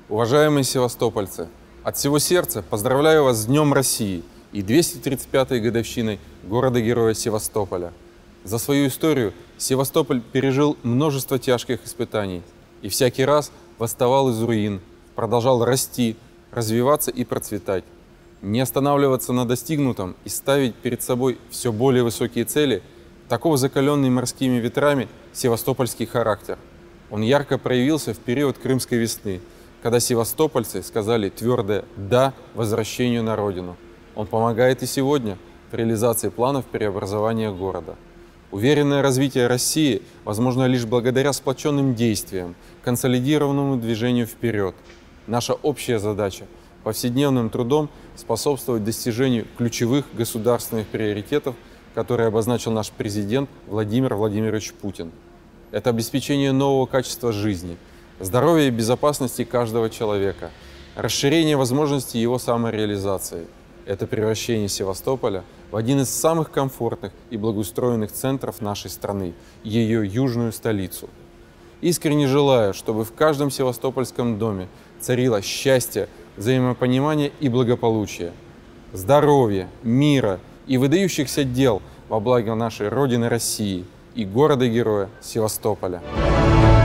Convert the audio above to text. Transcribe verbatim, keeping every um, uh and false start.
Уважаемые севастопольцы, от всего сердца поздравляю вас с Днем России и двухсот тридцать пятой годовщиной города-героя Севастополя. За свою историю Севастополь пережил множество тяжких испытаний и всякий раз восставал из руин, продолжал расти, развиваться и процветать. Не останавливаться на достигнутом и ставить перед собой все более высокие цели – таков закаленный морскими ветрами севастопольский характер. Он ярко проявился в период Крымской весны, когда севастопольцы сказали твердое «да» возвращению на родину. Он помогает и сегодня в реализации планов преобразования города. Уверенное развитие России возможно лишь благодаря сплоченным действиям, консолидированному движению вперед. Наша общая задача – повседневным трудом способствовать достижению ключевых государственных приоритетов, которые обозначил наш президент Владимир Владимирович Путин. Это обеспечение нового качества жизни, здоровья и безопасности каждого человека, расширение возможностей его самореализации. Это превращение Севастополя в один из самых комфортных и благоустроенных центров нашей страны, ее южную столицу. Искренне желаю, чтобы в каждом севастопольском доме царило счастье, взаимопонимание и благополучие, здоровья, мира и выдающихся дел во благо нашей Родины России и города-героя Севастополя.